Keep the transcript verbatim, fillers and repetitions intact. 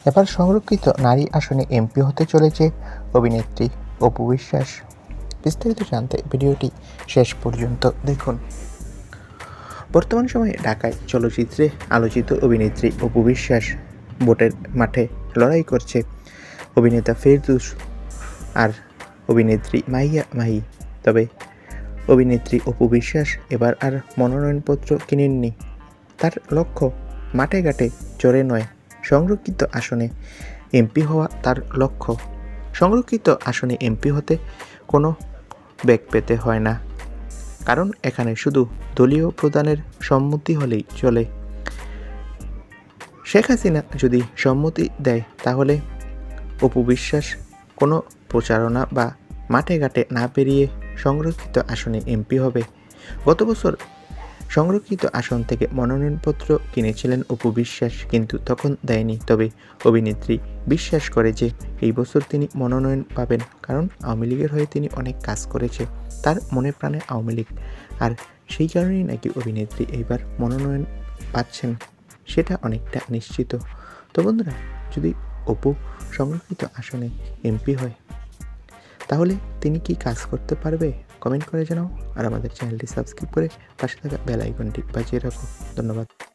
এবার সংরক্ষিত নারী আসনে এমপি হতে চলেছে অভিনেত্রী অপু বিশ্বাস। বিস্তারিত জানতে ভিডিওটি শেষ পর্যন্ত দেখুন। বর্তমান সময়ে ঢাকায় চলচ্চিত্রে আলোচিত অভিনেত্রী অপু বিশ্বাস ভোটের মাঠে লড়াই করছে অভিনেতা ফেরদৌস আর অভিনেত্রী মাহিয়া মাহি। তবে অভিনেত্রী অপু বিশ্বাস এবার আর মনোনয়নপত্র কিনেননি। তার লক্ষ্য মাঠে ঘাটে চড়ে নয়, সংরক্ষিত আসনে এমপি হওয়া তার লক্ষ্য। সংরক্ষিত আসনে এমপি হতে কোনো বেগ পেতে হয় না, কারণ এখানে শুধু দলীয় প্রধানের সম্মতি হলেই চলে। শেখ হাসিনা যদি সম্মতি দেয় তাহলে অপু বিশ্বাস কোনো প্রচারণা বা মাঠে ঘাটে না পেরিয়ে সংরক্ষিত আসনে এমপি হবে। গত বছর সংরক্ষিত আসন থেকে মনোনয়নপত্র কিনেছিলেন অপু বিশ্বাস, কিন্তু তখন দেয়নি। তবে অভিনেত্রী বিশ্বাস করে যে এই বছর তিনি মনোনয়ন পাবেন, কারণ আওয়ামী লীগের হয়ে তিনি অনেক কাজ করেছে। তার মনে প্রাণে আওয়ামী লীগ, আর সেই কারণেই নাকি অভিনেত্রী এইবার মনোনয়ন পাচ্ছেন, সেটা অনেকটা নিশ্চিত। তো বন্ধুরা, যদি অপু সংরক্ষিত আসনে এমপি হয় তাহলে তিনি কি কাজ করতে পারবে? কমেন্ট করে জানাও, আর আমাদের চ্যানেলটি সাবস্ক্রাইব করে পাশে থাকা বেল আইকনটি বাজিয়ে রাখো। ধন্যবাদ।